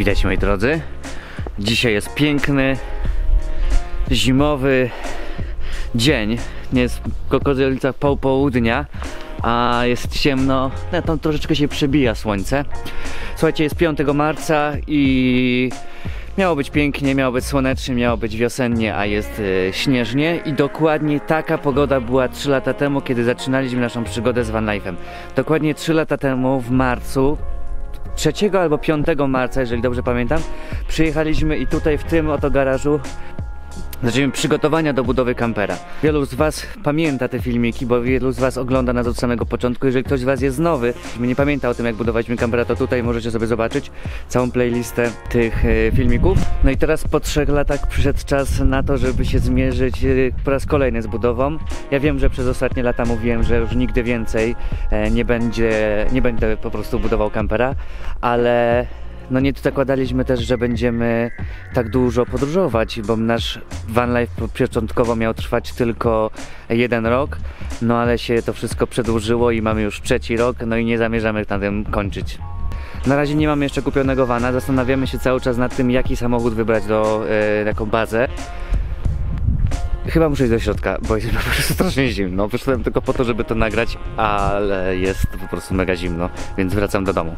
Witajcie moi drodzy. Dzisiaj jest piękny, zimowy dzień. Jest w okolicach południa, a jest ciemno. Tam troszeczkę się przebija słońce. Słuchajcie, jest 5 marca i miało być pięknie, miało być słonecznie, miało być wiosennie, a jest śnieżnie. I dokładnie taka pogoda była 3 lata temu, kiedy zaczynaliśmy naszą przygodę z vanlife'em. Dokładnie 3 lata temu w marcu, 3 albo 5 marca, jeżeli dobrze pamiętam, przyjechaliśmy i tutaj w tym oto garażu zaczęliśmy przygotowania do budowy kampera. Wielu z Was pamięta te filmiki, bo wielu z Was ogląda nas od samego początku. Jeżeli ktoś z Was jest nowy, nie pamięta o tym, jak budowaliśmy kampera, to tutaj możecie sobie zobaczyć całą playlistę tych filmików. No i teraz po 3 latach przyszedł czas na to, żeby się zmierzyć po raz kolejny z budową. Ja wiem, że przez ostatnie lata mówiłem, że już nigdy więcej nie będę po prostu budował kampera, ale no nie zakładaliśmy też, że będziemy tak dużo podróżować, bo nasz vanlife początkowo miał trwać tylko 1 rok, no ale się to wszystko przedłużyło i mamy już 3 rok, no i nie zamierzamy na tym kończyć. Na razie nie mamy jeszcze kupionego vana, zastanawiamy się cały czas nad tym, jaki samochód wybrać jako bazę. Chyba muszę iść do środka, bo jest po prostu strasznie zimno. Wyszedłem tylko po to, żeby to nagrać, ale jest po prostu mega zimno, więc wracam do domu.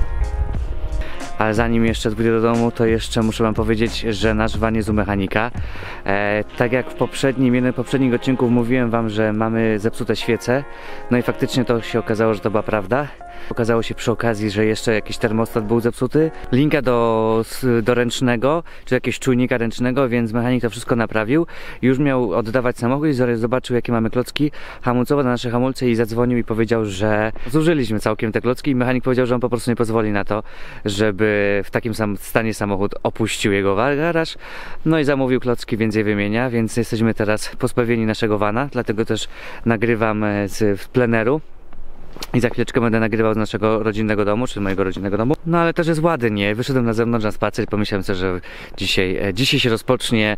Ale zanim jeszcze pójdę do domu, to jeszcze muszę Wam powiedzieć, że nasz van jest u mechanika. Tak jak w jednym poprzednich odcinków mówiłem Wam, że mamy zepsute świece. No i faktycznie to się okazało, że to była prawda. Okazało się przy okazji, że jeszcze jakiś termostat był zepsuty. Linka do ręcznego, czy jakiegoś czujnika ręcznego, więc mechanik to wszystko naprawił. Już miał oddawać samochód i zobaczył, jakie mamy klocki hamulcowe na nasze hamulce i zadzwonił i powiedział, że zużyliśmy całkiem te klocki i mechanik powiedział, że on po prostu nie pozwoli na to, żeby w takim samym stanie samochód opuścił jego garaż. No i zamówił klocki, więc je wymienia, więc jesteśmy teraz pozbawieni naszego vana, dlatego też nagrywam z pleneru. I za chwileczkę będę nagrywał z naszego rodzinnego domu, czy mojego rodzinnego domu. No ale też jest ładnie. Wyszedłem na zewnątrz na spacer i pomyślałem sobie, że dzisiaj się rozpocznie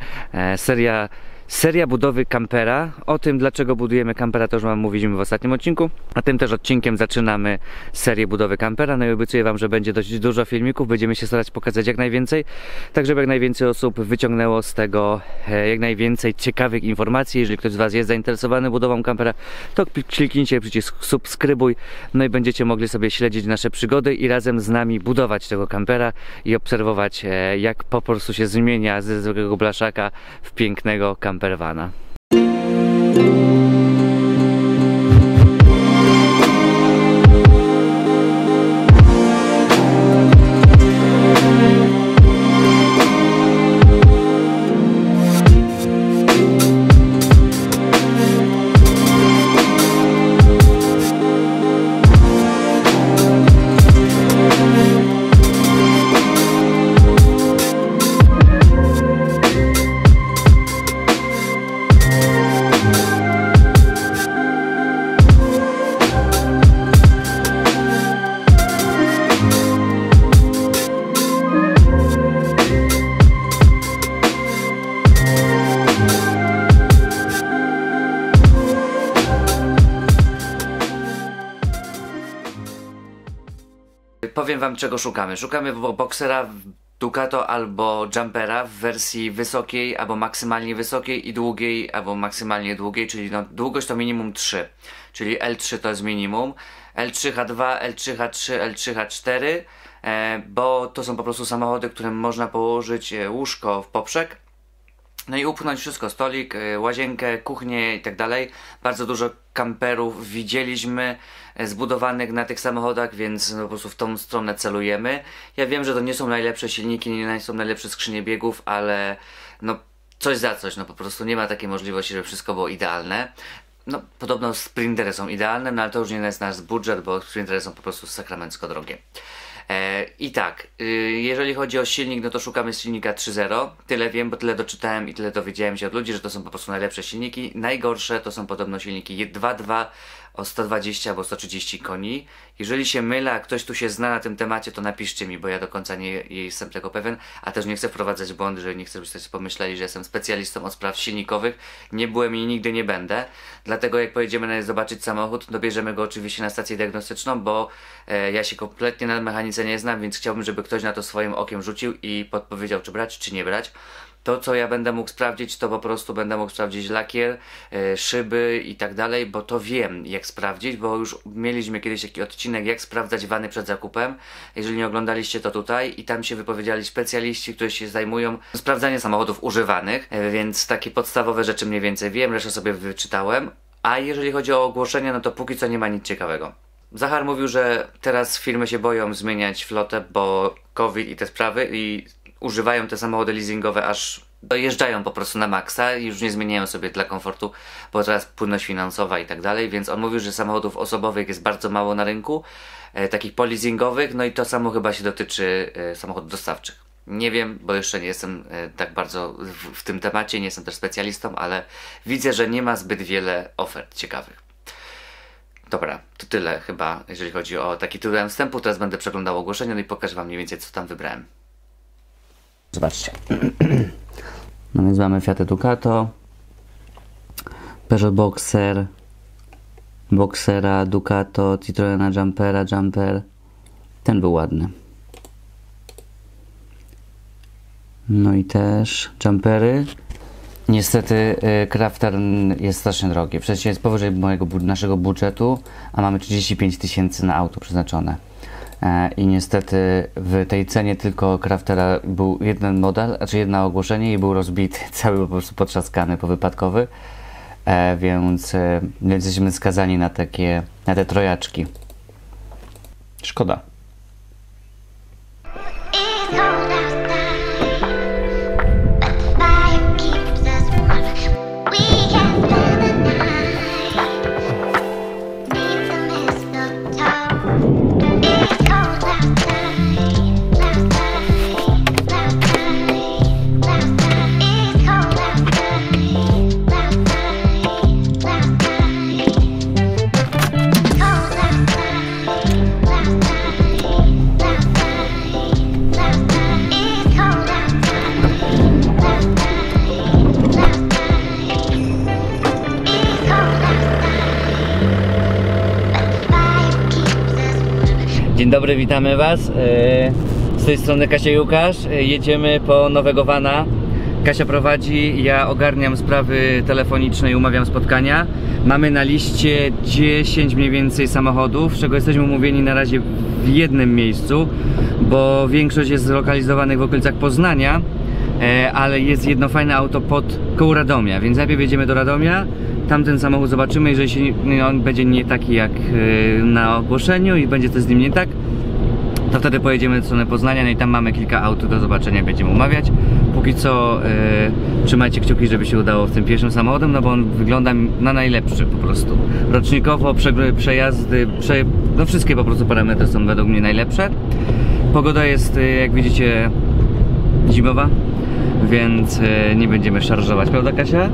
seria budowy kampera. O tym, dlaczego budujemy kampera, to już Wam mówiliśmy w ostatnim odcinku. A tym też odcinkiem zaczynamy serię budowy kampera. No i obiecuję Wam, że będzie dość dużo filmików. Będziemy się starać pokazać jak najwięcej, tak żeby jak najwięcej osób wyciągnęło z tego jak najwięcej ciekawych informacji. Jeżeli ktoś z Was jest zainteresowany budową kampera, to kliknijcie przycisk subskrybuj. No i będziecie mogli sobie śledzić nasze przygody i razem z nami budować tego kampera i obserwować, jak po prostu się zmienia ze zwykłego blaszaka w pięknego kampera. Vana. Powiem Wam, czego szukamy. Szukamy boksera Ducato albo jumpera w wersji wysokiej, albo maksymalnie wysokiej i długiej, albo maksymalnie długiej, czyli no, długość to minimum 3, czyli L3 to jest minimum, L3H2, L3H3, L3H4, bo to są po prostu samochody, którym można położyć łóżko w poprzek. No i upchnąć wszystko, stolik, łazienkę, kuchnię i tak dalej. Bardzo dużo kamperów widzieliśmy zbudowanych na tych samochodach, więc no po prostu w tą stronę celujemy. Ja wiem, że to nie są najlepsze silniki, nie są najlepsze skrzynie biegów, ale no coś za coś, no po prostu nie ma takiej możliwości, żeby wszystko było idealne. No podobno sprintery są idealne, no ale to już nie jest nasz budżet, bo sprintery są po prostu sakramencko drogie. I tak, jeżeli chodzi o silnik, no to szukamy silnika 3.0. Tyle wiem, bo tyle doczytałem i tyle dowiedziałem się od ludzi, że to są po prostu najlepsze silniki. Najgorsze to są podobno silniki 2.2 o 120 albo 130 koni. Jeżeli się mylę, a ktoś tu się zna na tym temacie, to napiszcie mi, bo ja do końca nie jestem tego pewien, a też nie chcę wprowadzać w błąd, że nie chcę, żebyście sobie pomyśleli, że jestem specjalistą od spraw silnikowych. Nie byłem i nigdy nie będę. Dlatego jak pojedziemy zobaczyć samochód, to bierzemy go oczywiście na stację diagnostyczną, bo ja się kompletnie na mechanice nie znam, więc chciałbym, żeby ktoś na to swoim okiem rzucił i podpowiedział, czy brać, czy nie brać. To, co ja będę mógł sprawdzić, to po prostu będę mógł sprawdzić lakier, szyby i tak dalej, bo to wiem, jak sprawdzić, bo już mieliśmy kiedyś taki odcinek, jak sprawdzać wany przed zakupem. Jeżeli nie oglądaliście, to tutaj i tam się wypowiedzieli specjaliści, którzy się zajmują sprawdzaniem samochodów używanych, więc takie podstawowe rzeczy mniej więcej wiem, resztę sobie wyczytałem. A jeżeli chodzi o ogłoszenia, no to póki co nie ma nic ciekawego. Zachar mówił, że teraz firmy się boją zmieniać flotę, bo COVID i te sprawy i używają te samochody leasingowe, aż dojeżdżają po prostu na maksa i już nie zmieniają sobie dla komfortu, bo teraz płynność finansowa i tak dalej, więc on mówił, że samochodów osobowych jest bardzo mało na rynku, takich poleasingowych, no i to samo chyba się dotyczy samochodów dostawczych. Nie wiem, bo jeszcze nie jestem tak bardzo w tym temacie, nie jestem też specjalistą, ale widzę, że nie ma zbyt wiele ofert ciekawych. Dobra, to tyle chyba, jeżeli chodzi o taki tytuł wstępu. Teraz będę przeglądał ogłoszenia, no i pokażę wam mniej więcej, co tam wybrałem. Zobaczcie. No więc mamy Fiat Ducato, Peugeot Boxer, Boxera, Ducato, Citroena Jumpera, Jumper. Ten był ładny. No i też Jumpery. Niestety Crafter jest strasznie drogi. Przecież jest powyżej naszego budżetu, a mamy 35 000 na auto przeznaczone. I niestety w tej cenie tylko Craftera był jeden model, znaczy jedno ogłoszenie i był rozbity, cały po prostu potrzaskany, powypadkowy. Więc jesteśmy skazani na te trojaczki. Szkoda. Dzień dobry, witamy Was. Z tej strony Kasia i Łukasz. Jedziemy po nowego vana. Kasia prowadzi, ja ogarniam sprawy telefoniczne i umawiam spotkania. Mamy na liście 10 mniej więcej samochodów, z czego jesteśmy umówieni na razie w jednym miejscu, bo większość jest zlokalizowanych w okolicach Poznania, ale jest jedno fajne auto koło Radomia, więc najpierw jedziemy do Radomia. Tamten samochód zobaczymy, jeżeli się, on będzie nie taki jak na ogłoszeniu i będzie coś z nim nie tak, to wtedy pojedziemy w stronę Poznania, no i tam mamy kilka aut do zobaczenia, będziemy umawiać. Póki co trzymajcie kciuki, żeby się udało w tym pierwszym samochodem, no bo on wygląda na najlepszy po prostu. Rocznikowo, przejazdy, no wszystkie po prostu parametry są według mnie najlepsze. Pogoda jest, jak widzicie, zimowa, więc nie będziemy szarżować, prawda Kasia?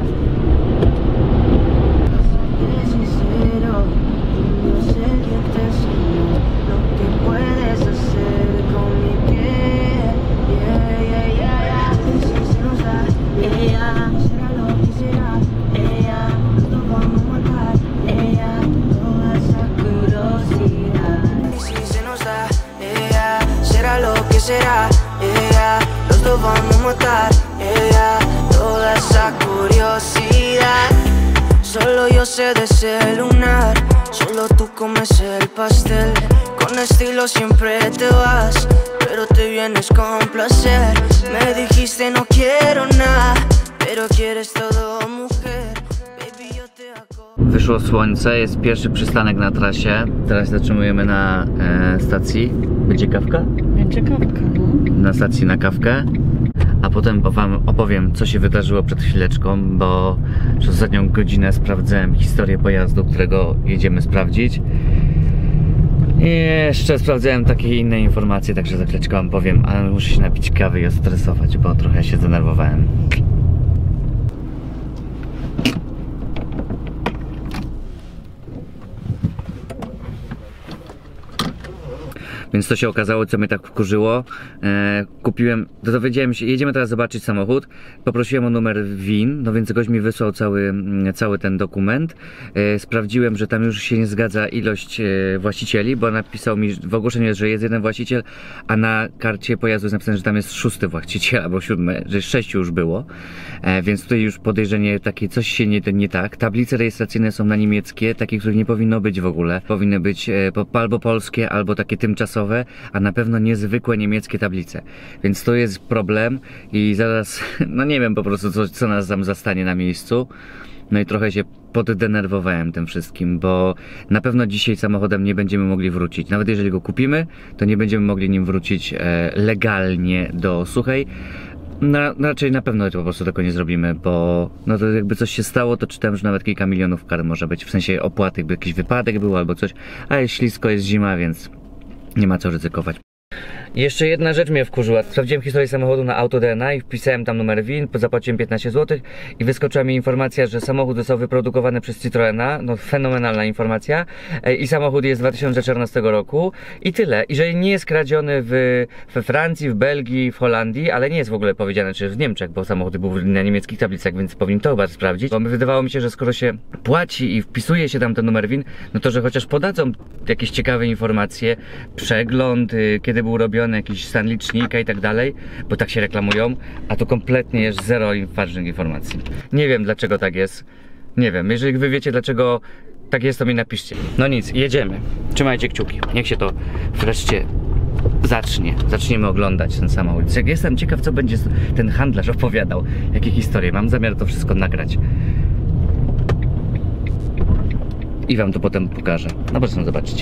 Será ella, los dos vamos a matar ella, toda esa curiosidad. Solo yo sé de ese lunar, solo tú comes el pastel. Con estilo siempre te vas, pero te vienes con placer. Me dijiste no quiero nada, pero quieres todo, mujer. Baby, yo te acojo. Wyszło słońce, jest pierwszy przystanek na trasie. Teraz zatrzymujemy na stacji. Będzie kawka? Będzie kawka, no. Na stacji na kawkę. A potem wam opowiem, co się wydarzyło przed chwileczką, bo przez ostatnią godzinę sprawdzałem historię pojazdu, którego jedziemy sprawdzić. I jeszcze sprawdzałem takie inne informacje, także za chwileczkę wam powiem, ale muszę się napić kawy i odstresować, bo trochę się zdenerwowałem. Więc to się okazało, co mnie tak wkurzyło. Kupiłem, dowiedziałem się, jedziemy teraz zobaczyć samochód. Poprosiłem o numer VIN, no więc gość mi wysłał cały ten dokument. Sprawdziłem, że tam już się nie zgadza ilość właścicieli, bo napisał mi w ogłoszeniu, że jest jeden właściciel, a na karcie pojazdu jest napisane, że tam jest 6. właściciel albo 7, że 6 już było. Więc tutaj już podejrzenie takie, coś się nie tak. Tablice rejestracyjne są na niemieckie, takie, których nie powinno być w ogóle. Powinny być albo polskie, albo takie tymczasowe, a na pewno niezwykłe niemieckie tablice. Więc to jest problem i zaraz, no nie wiem po prostu co nas tam zastanie na miejscu. No i trochę się poddenerwowałem tym wszystkim, bo na pewno dzisiaj samochodem nie będziemy mogli wrócić. Nawet jeżeli go kupimy, to nie będziemy mogli nim wrócić legalnie do Suchej. No, raczej na pewno po prostu tego nie zrobimy, bo no to jakby coś się stało, to czytałem, że nawet kilka milionów kar może być, w sensie opłaty, jakby jakiś wypadek był albo coś, a jest ślisko, jest zima, więc nie ma co ryzykować. I jeszcze jedna rzecz mnie wkurzyła. Sprawdziłem historię samochodu na AutoDNA i wpisałem tam numer VIN, zapłaciłem 15 zł i wyskoczyła mi informacja, że samochód został wyprodukowany przez Citroena. No fenomenalna informacja. I samochód jest z 2014 roku. I tyle. I że nie jest kradziony we Francji, w Belgii, w Holandii, ale nie jest w ogóle powiedziane, czy w Niemczech, bo samochód był na niemieckich tablicach, więc powinien to chyba sprawdzić. Bo wydawało mi się, że skoro się płaci i wpisuje się tam ten numer VIN, no to że chociaż podadzą jakieś ciekawe informacje, przegląd, kiedy był robiony jakiś stan licznika i tak dalej, bo tak się reklamują, a tu kompletnie jest zero ważnych informacji. Nie wiem dlaczego tak jest, nie wiem, jeżeli wy wiecie dlaczego tak jest, to mi napiszcie. No nic, jedziemy, trzymajcie kciuki, niech się to wreszcie zaczniemy oglądać ten samochód. Jestem ciekaw, co będzie ten handlarz opowiadał, jakie historie, mam zamiar to wszystko nagrać i wam to potem pokażę, no po prostu zobaczycie.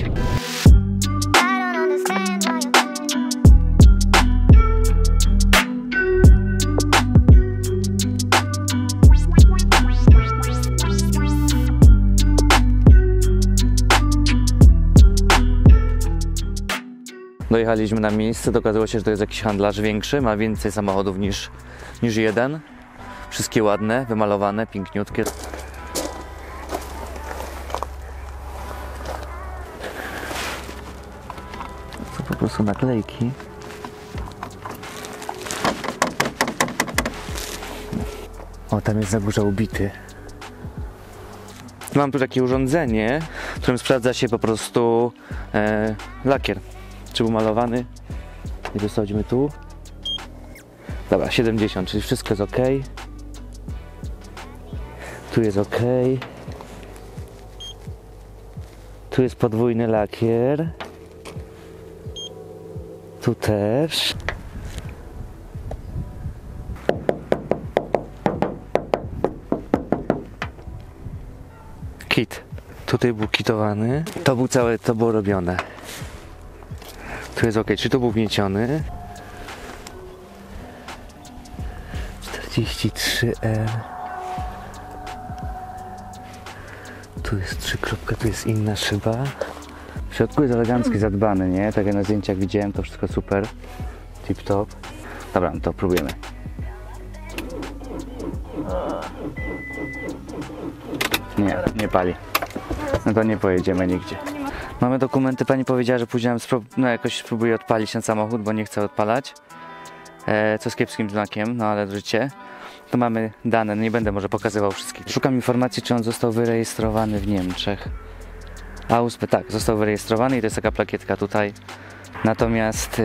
Dojechaliśmy na miejsce, okazało się, że to jest jakiś handlarz większy, ma więcej samochodów niż jeden. Wszystkie ładne, wymalowane, piękniutkie. To po prostu naklejki. O, tam jest na górze ubity. Mam tu takie urządzenie, którym sprawdza się po prostu lakier. Czy był malowany? I dostaliśmy tu. Dobra, 70, czyli wszystko jest ok. Tu jest ok. Tu jest podwójny lakier. Tu też. Kit. Tutaj był kitowany. To było robione. Tu jest ok, czy to był wnieciony? 43R. Tu jest 3 kropka, tu jest inna szyba. W środku jest elegancki, zadbany, nie? Tak jak na zdjęciach widziałem, to wszystko super. Tip top. Dobra, to próbujemy. Nie pali. No to nie pojedziemy nigdzie. Mamy dokumenty, pani powiedziała, że później jakoś spróbuję odpalić ten samochód, bo nie chcę odpalać. Co z kiepskim znakiem, no ale życie. To mamy dane, no nie będę może pokazywał wszystkich. Szukam informacji, czy on został wyrejestrowany w Niemczech. AUSP, tak, został wyrejestrowany i to jest taka plakietka tutaj. Natomiast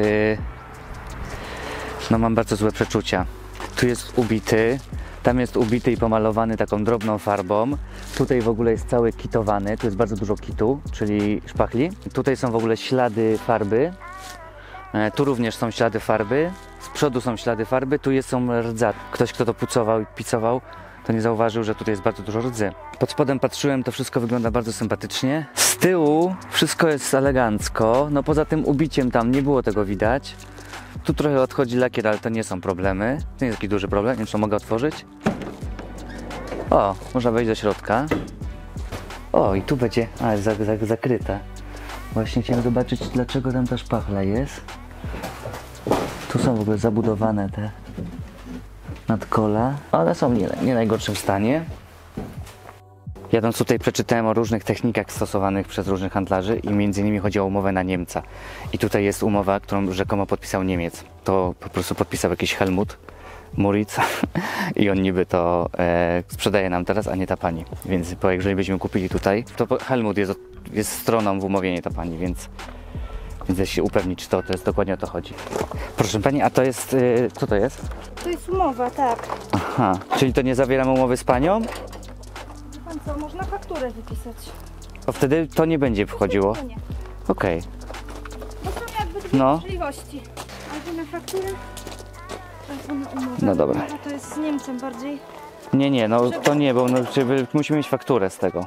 no mam bardzo złe przeczucia. Tu jest ubity. Tam jest ubity i pomalowany taką drobną farbą. Tutaj w ogóle jest cały kitowany. Tu jest bardzo dużo kitu, czyli szpachli. Tutaj są w ogóle ślady farby. Tu również są ślady farby. Z przodu są ślady farby. Tu są rdza. Ktoś, kto to pucował i picował, to nie zauważył, że tutaj jest bardzo dużo rdzy. Pod spodem patrzyłem, to wszystko wygląda bardzo sympatycznie. Z tyłu wszystko jest elegancko. No poza tym ubiciem tam nie było tego widać. Tu trochę odchodzi lakier, ale to nie są problemy. To nie jest taki duży problem, więc to mogę otworzyć. O, można wejść do środka. O, i tu będzie... A, jest zakryta. Właśnie chciałem zobaczyć, dlaczego tam ta szpachla jest. Tu są w ogóle zabudowane te nadkola. One są nie najgorszym stanie. Jadąc tutaj przeczytałem o różnych technikach stosowanych przez różnych handlarzy i między innymi chodzi o umowę na Niemca. I tutaj jest umowa, którą rzekomo podpisał Niemiec. To po prostu podpisał jakiś Helmut Moritz i on niby to sprzedaje nam teraz, a nie ta pani. Więc jeżeli byśmy kupili tutaj, to Helmut jest stroną w umowie, nie ta pani, więc ja się upewnić, czy to jest dokładnie o to chodzi. Proszę pani, a to jest, co to jest? To jest umowa, tak. Aha, czyli to nie zawieramy umowy z panią? Wie pan co, można fakturę wypisać. To wtedy to nie będzie wchodziło? To nie. Okej. Bo są jakby dwie No. możliwości. Albo na fakturę, albo na umowę. No dobra. Umowa to jest z Niemcem bardziej. Nie, no to nie, bo musimy mieć fakturę z tego.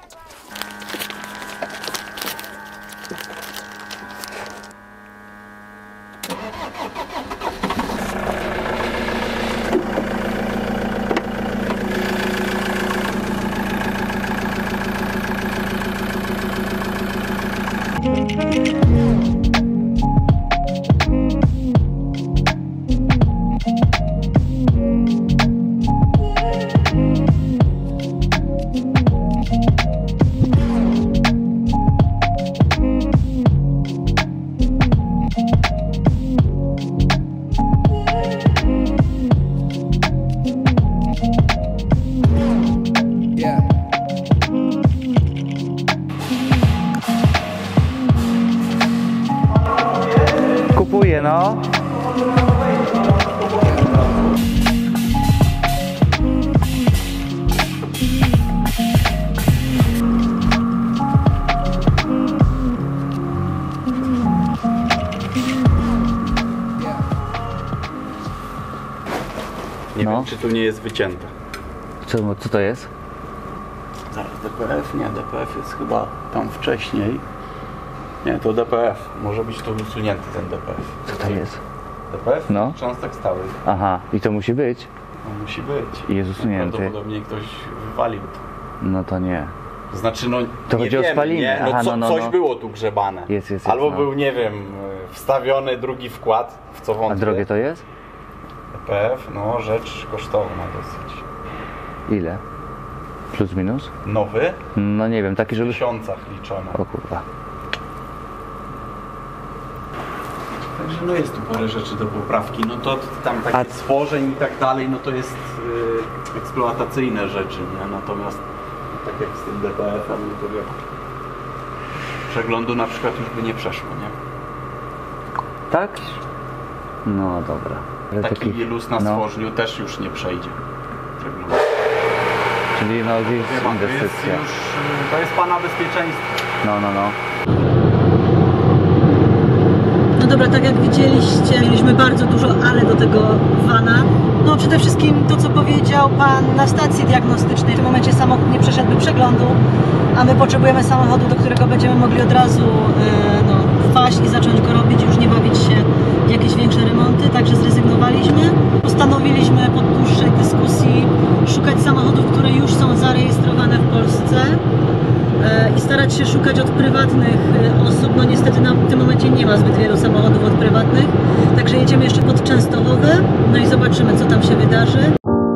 Kupuję, no. Nie No. wiem, czy tu nie jest wycięte. Co to jest? Zaraz, DPF? Nie, DPF jest chyba tam wcześniej. Nie, to DPF. Może być tu usunięty ten DPF. Co to jest? DPF? No. Cząstek stałych. Aha, i to musi być? No, musi być. I jest usunięty. Prawdopodobnie ktoś wywalił to. No to nie. To znaczy, no To nie chodzi o wiemy, spaliny. nie? No, Aha, no. coś było tu grzebane. Jest, Albo no. był, nie wiem, wstawiony drugi wkład, w co wątpię. A drogie to jest? DPF, no rzecz kosztowna dosyć. Ile? Plus minus? Nowy? No nie wiem, taki W żeby... tysiącach liczone. O kurwa. Także no jest tu parę rzeczy do poprawki, no to tam takie A- stworzeń i tak dalej, no to jest eksploatacyjne rzeczy, nie? Natomiast tak jak z tym DPF-em, no to wiem, przeglądu na przykład już by nie przeszło, nie? Tak? No dobra. Ale Taki luz na no. stworzniu też już nie przejdzie. Przegląd. Czyli no gdzieś Wie pan, to jest inwestycja. już, to jest pana bezpieczeństwo. No. No dobra, tak jak widzieliście, mieliśmy bardzo dużo ale do tego vana. No przede wszystkim to, co powiedział pan na stacji diagnostycznej. W tym momencie samochód nie przeszedłby przeglądu, a my potrzebujemy samochodu, do którego będziemy mogli od razu wpaść i zacząć go robić, już nie bawić się w jakieś większe remonty, także zrezygnowaliśmy. Postanowiliśmy po dłuższej dyskusji szukać samochodów, które już są zarejestrowane w Polsce i starać się szukać od prywatnych osób. No niestety w tym momencie nie ma zbyt wielu samochodów od prywatnych, także jedziemy jeszcze pod Częstochowę, no i zobaczymy, co tam się wydarzy.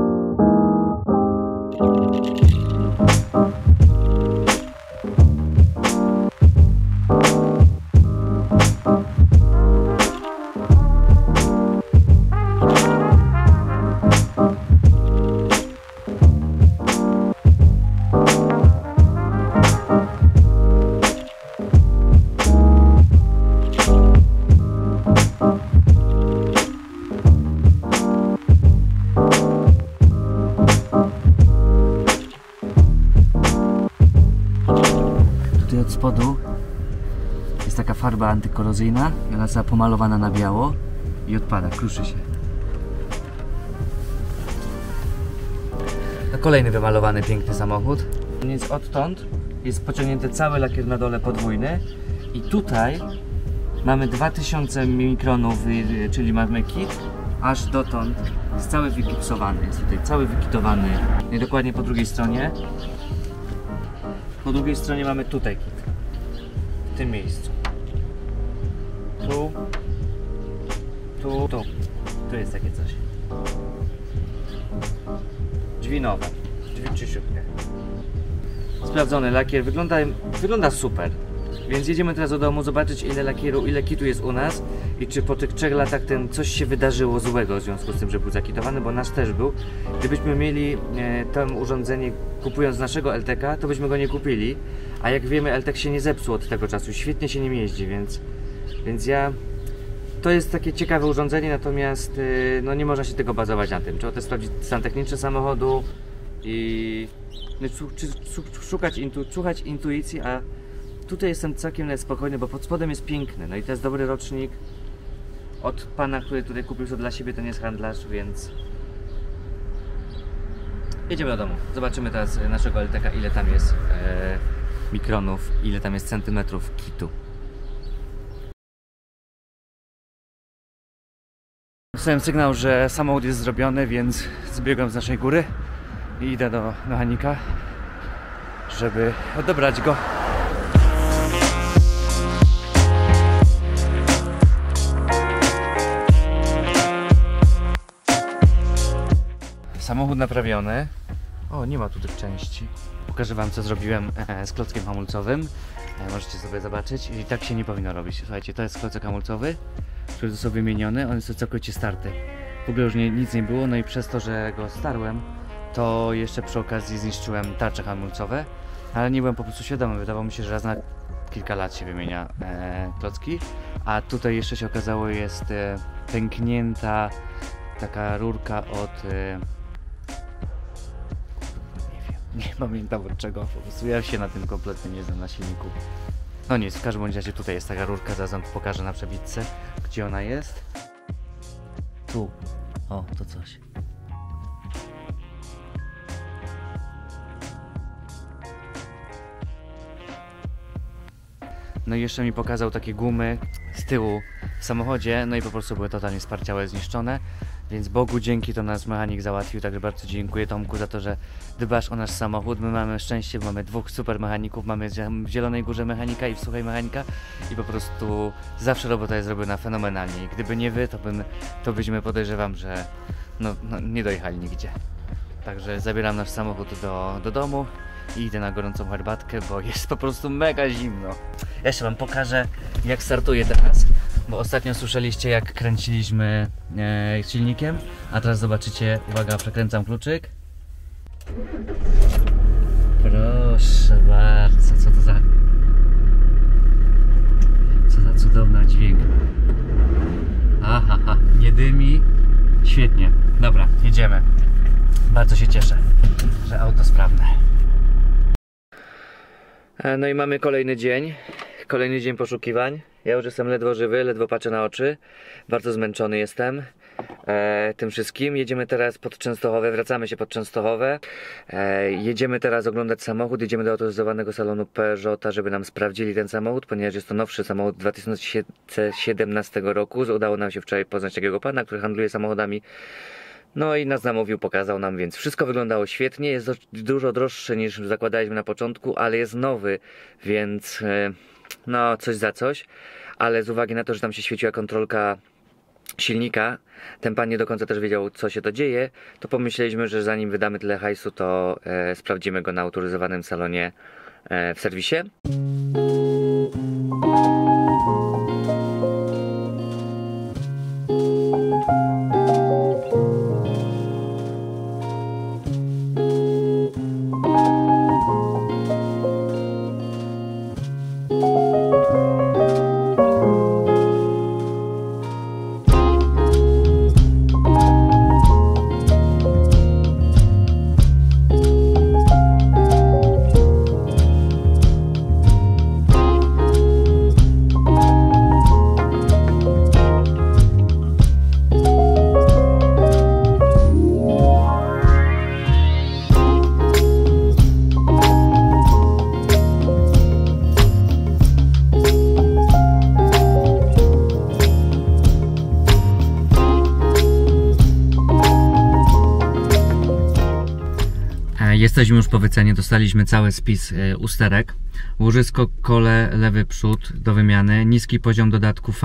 Tutaj od spodu jest taka farba antykorozyjna, ona jest pomalowana na biało i odpada, kruszy się. No kolejny wymalowany piękny samochód. Więc odtąd jest pociągnięty cały lakier na dole podwójny i tutaj mamy 2000 mikronów, czyli mamy kit, aż dotąd jest cały wygipsowany, jest tutaj cały wykitowany. I dokładnie po drugiej stronie. Po drugiej stronie mamy tutaj kit. W tym miejscu. Tu. Tu jest takie coś. Drzwi nowe. Drzwi czyściutkie. sprawdzony lakier, wygląda super. Więc jedziemy teraz do domu, zobaczyć ile lakieru, ile kitu jest u nas i czy po tych 3 latach coś się wydarzyło złego w związku z tym, że był zakitowany, bo nasz też był. Gdybyśmy mieli to urządzenie kupując naszego LTK, to byśmy go nie kupili, a jak wiemy LTK się nie zepsuł od tego czasu, świetnie się nim jeździ, więc ja... To jest takie ciekawe urządzenie, natomiast no nie można się tego bazować na tym. Trzeba też sprawdzić stan techniczny samochodu i słuchać intuicji, a tutaj jestem całkiem spokojny, bo pod spodem jest piękny. No i to jest dobry rocznik od pana, który tutaj kupił to dla siebie, ten jest handlarz, więc jedziemy do domu. Zobaczymy teraz naszego LTK, ile tam jest mikronów, ile tam jest centymetrów kitu. Dostałem sygnał, że samochód jest zrobiony, więc zbiegam z naszej góry i idę do mechanika, żeby odebrać go. Samochód naprawiony. O, nie ma tu tych części. Pokażę wam, co zrobiłem z klockiem hamulcowym. Możecie sobie zobaczyć i tak się nie powinno robić. Słuchajcie, to jest klocek hamulcowy, który został wymieniony, on jest całkowicie starty. W ogóle już nic nie było, no i przez to, że go starłem, to jeszcze przy okazji zniszczyłem tarcze hamulcowe, ale nie byłem po prostu świadomy, wydawało mi się, że raz na kilka lat się wymienia klocki, a tutaj jeszcze się okazało, jest pęknięta taka rurka od... nie pamiętam od czego, po prostu ja się na tym kompletnie nie znam, na silniku. No nic, w każdym razie tutaj jest taka rurka, zaraz wam pokażę na przebitce, gdzie ona jest. Tu, o, to coś. No i jeszcze mi pokazał takie gumy z tyłu w samochodzie, no i po prostu były totalnie sparciałe, zniszczone. Więc Bogu dzięki, to nas mechanik załatwił, także bardzo dziękuję Tomku za to, że dbasz o nasz samochód. My mamy szczęście, bo mamy 2 super mechaników, mamy w Zielonej Górze mechanika i w Suchej mechanika i po prostu zawsze robota jest robiona fenomenalnie. I gdyby nie wy, to byśmy, podejrzewam, że no, nie dojechali nigdzie. Także zabieram nasz samochód do domu i idę na gorącą herbatkę, bo jest po prostu mega zimno. Ja jeszcze wam pokażę, jak startuję teraz. Bo ostatnio słyszeliście, jak kręciliśmy silnikiem, a teraz zobaczycie, uwaga, przekręcam kluczyk. Proszę bardzo, co za cudowny dźwięk. Aha, nie dymi, świetnie. Dobra, jedziemy. Bardzo się cieszę, że auto sprawne. No i mamy kolejny dzień poszukiwań. Ja już jestem ledwo żywy, ledwo patrzę na oczy. Bardzo zmęczony jestem tym wszystkim. Jedziemy teraz pod Częstochowę, wracamy się pod Częstochowę. Jedziemy teraz oglądać samochód, jedziemy do autoryzowanego salonu Peugeota, żeby nam sprawdzili ten samochód, ponieważ jest to nowszy samochód 2017 roku. Udało nam się wczoraj poznać takiego pana, który handluje samochodami. No i nas namówił, pokazał nam, więc wszystko wyglądało świetnie. Jest dużo droższy niż zakładaliśmy na początku, ale jest nowy, więc no coś za coś. Ale z uwagi na to, że tam się świeciła kontrolka silnika, ten pan nie do końca też wiedział, co się to dzieje, to pomyśleliśmy, że zanim wydamy tyle hajsu, to sprawdzimy go na autoryzowanym salonie w serwisie. Jesteśmy już po wycenie, dostaliśmy cały spis usterek. Łożysko, kole, lewy przód do wymiany, niski poziom dodatku FAB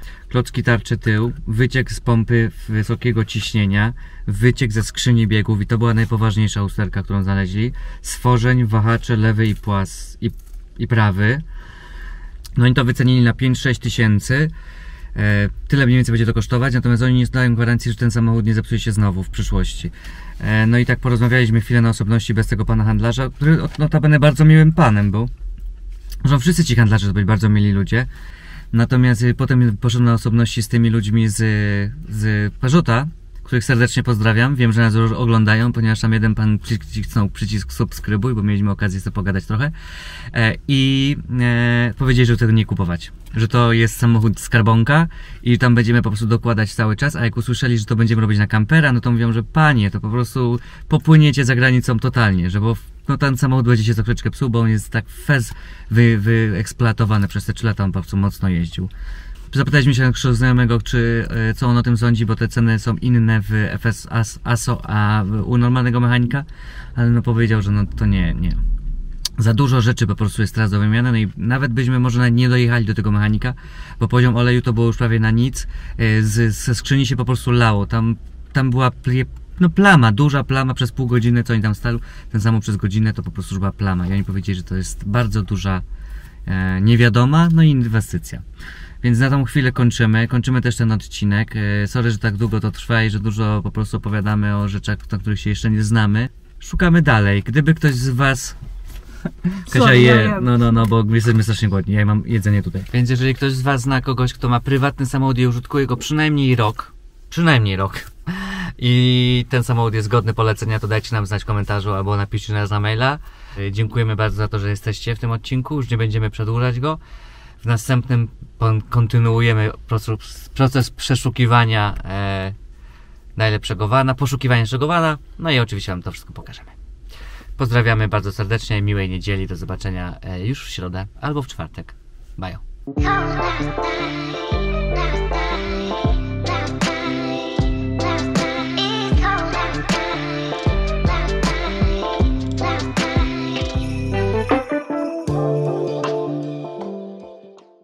klocki tarczy tył, wyciek z pompy wysokiego ciśnienia, wyciek ze skrzyni biegów i to była najpoważniejsza usterka, którą znaleźli, stworzeń, wahacze lewy i prawy. No i to wycenili na 5-6 tysięcy. Tyle mniej więcej będzie to kosztować, natomiast oni nie dają gwarancji, że ten samochód nie zepsuje się znowu w przyszłości. No i tak porozmawialiśmy chwilę na osobności bez tego pana handlarza, który notabene bardzo miłym panem był. Zresztą wszyscy ci handlarze to byli bardzo mili ludzie. Natomiast potem poszedłem na osobności z tymi ludźmi z Peugeota, których serdecznie pozdrawiam. Wiem, że nas oglądają, ponieważ tam jeden pan przycisnął przycisk subskrybuj, bo mieliśmy okazję sobie pogadać trochę. I powiedzieli, że tego nie kupować. Że to jest samochód skarbonka i tam będziemy po prostu dokładać cały czas, a jak usłyszeli, że to będziemy robić na kampera, no to mówią, że panie, to po prostu popłyniecie za granicą totalnie, że bo no ten samochód będzie się troszeczkę psuł, bo on jest tak wyeksploatowany przez te 3 lata, on po prostu mocno jeździł. Zapytaliśmy się naszego znajomego, co on o tym sądzi, bo te ceny są inne w FS ASO, a u normalnego mechanika, ale no powiedział, że no to nie. Za dużo rzeczy po prostu jest teraz do wymiany, no i nawet byśmy może nie dojechali do tego mechanika, bo poziom oleju to było już prawie na nic, ze skrzyni się po prostu lało, tam była plama, duża plama przez pół godziny, co oni tam stali, ten samochód przez godzinę to po prostu już była plama i oni powiedzieli, że to jest bardzo duża niewiadoma, no i inwestycja. Więc na tą chwilę kończymy też ten odcinek. Sorry, że tak długo to trwa i że dużo po prostu opowiadamy o rzeczach, na których się jeszcze nie znamy. Szukamy dalej. Gdyby ktoś z was... Kasia je, no, bo jesteśmy strasznie głodni, ja mam jedzenie tutaj. Więc jeżeli ktoś z was zna kogoś, kto ma prywatny samochód i użytkuje go przynajmniej rok, i ten samochód jest godny polecenia, to dajcie nam znać w komentarzu albo napiszcie nas na maila. Dziękujemy bardzo za to, że jesteście w tym odcinku, już nie będziemy przedłużać go. W następnym kontynuujemy proces przeszukiwania najlepszego vana, poszukiwania najlepszego vana, no i oczywiście wam to wszystko pokażemy. Pozdrawiamy bardzo serdecznie, miłej niedzieli, do zobaczenia już w środę albo w czwartek. Bye.